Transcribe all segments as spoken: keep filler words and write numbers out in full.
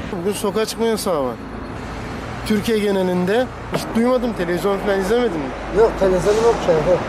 Bugün sokağa çıkma yasağı var. Türkiye genelinde. Hiç duymadım, televizyon falan izlemedim. Yok, televizyon yok şehirde.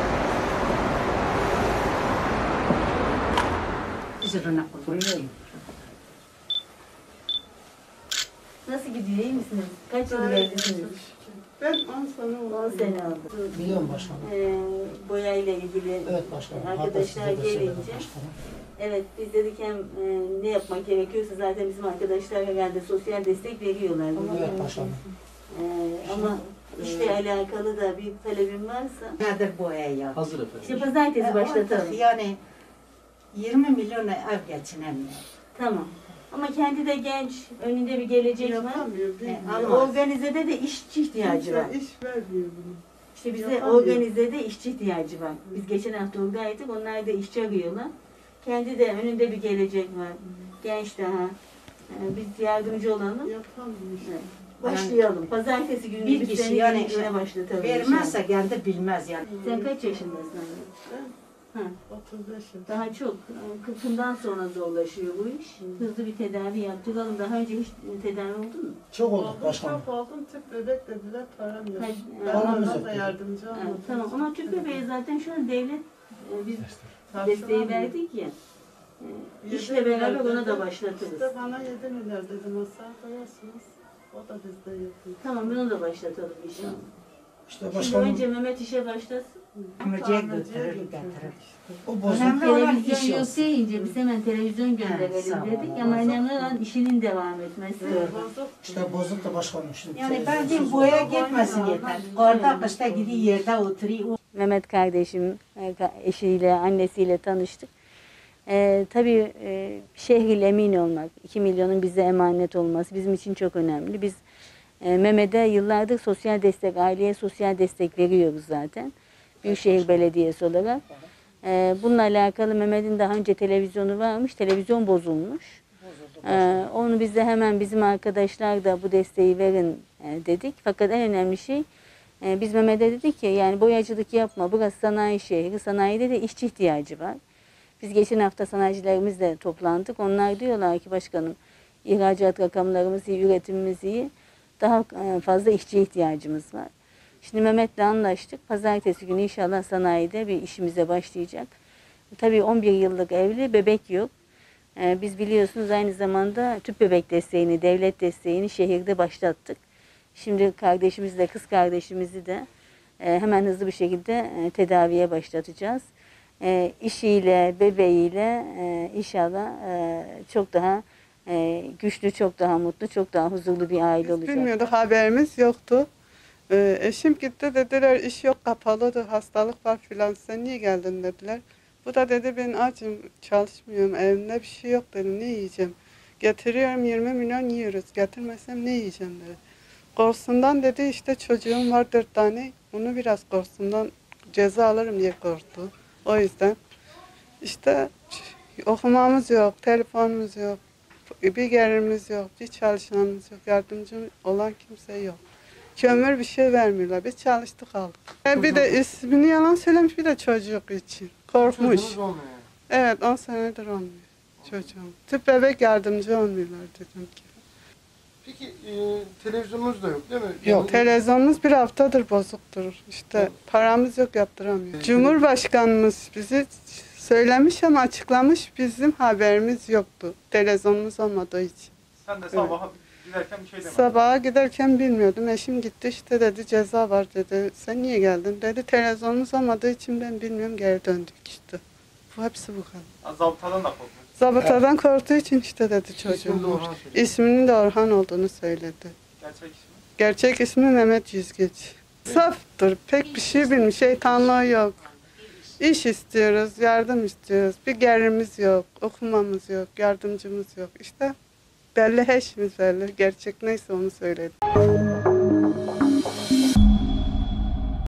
Nasıl gidiyor, iyi misiniz? Kaç yıl evlisiniz? Ben on sene oldu. on sene oldu. Biliyorum başkanım. Ee, boyayla ilgili Evet başkanım. arkadaşlar Hatta size de söyledim gelince, başkanım. evet biz dedik hem e, ne yapmak gerekiyorsa zaten bizim arkadaşlar herhalde sosyal destek veriyorlar. Evet başkanım. Ee, ama işle alakalı da bir talebim varsa, Nedir bu ev ya? Hazır efendim. işte pazartesi başlatalım. Yani yirmi milyon ev geçinemiyor. Tamam. Ama kendi de genç, önünde bir gelecek var. Yapamıyor, E, bilmiyor. ama Organizede de işçi ihtiyacı var. Kimse iş vermiyor bunu. İşte bize Yapamıyor. organizede işçi ihtiyacı var. Biz geçen hafta oradaydık, onlar da işçi arıyorlar. Kendi de önünde bir gelecek var. Genç daha. Ee, biz yardımcı olalım. Yapamıyor işte. Evet. Başlayalım. Pazartesi günü Bir biz kişi seni yani işine başlatalım. vermezse kendi bilmez yani. Sen kaç yaşındasın? Ha, otuz beş yıl. daha çok. kırkından sonra zorlaşıyor bu iş. Hızlı bir tedavi yaptıralım. Daha önce hiç tedavi oldun mu? Çok olduk Oldum, başkanım. çok oldum. Tüp bebek dediler, param yok. Hayır, Ben paramız ona yok da dedi. yardımcı Ha, olmadım. tamam ama tüp bebeğe zaten şu an devlet e, biz Karşılamıyor. desteği verdik ya. E, Yedi işle beraber milyar ona da dedi. başlatırız. İşte bana yedi milyar dedi, masaya koyarsınız. O da bizde yapıyor. Tamam bunu da başlatalım inşallah. İşte Şimdi başkanım önce Mehmet işe başlasın. Amcaya götürür getirir. o bozuk. Önemli olan iş Televizyon yok olsun. deyince biz hemen televizyon sağ gönderelim ol. dedik ama önemli olan işinin devam etmesi. Bozuk. İşte bozuk da başkanım şimdi. Yani televizyon bence sözü- boya gitmesin yeter. Orada kışta gidiyor yerde oturuyor. Mehmet kardeşim e, eşiyle, annesiyle tanıştık. Ee, tabii e, şehriyle emin olmak, iki milyonun bize emanet olması bizim için çok önemli. Biz e, Mehmet'e yıllardır sosyal destek, aileye sosyal destek veriyoruz zaten. Büyükşehir Belediyesi olarak. Ee, bununla alakalı Mehmet'in daha önce televizyonu varmış, televizyon bozulmuş. Ee, onu biz de hemen bizim arkadaşlar da bu desteği verin e, dedik. Fakat en önemli şey, e, biz Mehmet'e dedik ki yani boyacılık yapma, burası sanayi şehri, sanayide de işçi ihtiyacı var. Biz geçen hafta sanayicilerimizle toplandık. Onlar diyorlar ki başkanım ihracat rakamlarımız iyi, üretimimiz iyi. Daha fazla işçi ihtiyacımız var. Şimdi Mehmet'le anlaştık. Pazartesi günü inşallah sanayide bir işimize başlayacak. Tabii on bir yıllık evli, bebek yok. Biz biliyorsunuz aynı zamanda tüp bebek desteğini, devlet desteğini şehirde başlattık. Şimdi kardeşimizle, kız kardeşimizi de hemen hızlı bir şekilde tedaviye başlatacağız. E, işiyle, bebeğiyle e, inşallah e, çok daha e, güçlü, çok daha mutlu, çok daha huzurlu bir aile Biz olacak. bilmiyorduk, haberimiz yoktu. Ee, eşim gitti, dediler iş yok, kapalıdır, hastalık var filan, sen niye geldin dediler. Bu da dedi ben acım, çalışmıyorum, evimde bir şey yok dedim, ne yiyeceğim. Getiriyorum yirmi milyon yiyoruz, getirmesem ne yiyeceğim dedi. Korsundan dedi işte çocuğum var dört tane, onu biraz korsundan ceza alırım diye korktu. O yüzden işte okumamız yok, telefonumuz yok, bir gelirimiz yok, bir çalışanımız yok, yardımcı olan kimse yok. Kömür bir şey vermiyorlar, biz çalıştık aldık. E bir de ismini yalan söylemiş, bir de çocuk için. Korkmuş. Çocuğunuz olmuyor. Evet, on senedir olmuyor çocuğum. Tüp bebek yardımcı olmuyorlar dedim ki. Peki e, televizyonunuz da yok değil mi? Yok, televizyonumuz bir haftadır bozuktur. İşte paramız yok, yaptıramıyoruz. Cumhurbaşkanımız bizi söylemiş ama açıklamış, bizim haberimiz yoktu. Televizyonumuz olmadığı için. Sen de sabaha giderken bir şey demedin. Sabaha giderken bilmiyordum. Eşim gitti işte dedi ceza var dedi. Sen niye geldin dedi. Televizyonumuz olmadığı için ben bilmiyorum, geri döndük işte. Bu hepsi bu kadar. Ha, Zabıtadan da korkmuş. Zabıtadan korktuğu için işte dedi İsmini de çocuğum. Orhan söyledi. İsminin de Orhan olduğunu söyledi. Gerçek ismi. Gerçek ismi Mehmet Yüzgeç. Saftır, pek bir şey bilmiyor, şeytanlığı yok. İş istiyoruz, yardım istiyoruz. Bir gelirimiz yok, okumamız yok, yardımcımız yok. İşte belli, her şeyimiz belli. Gerçek neyse onu söyledi.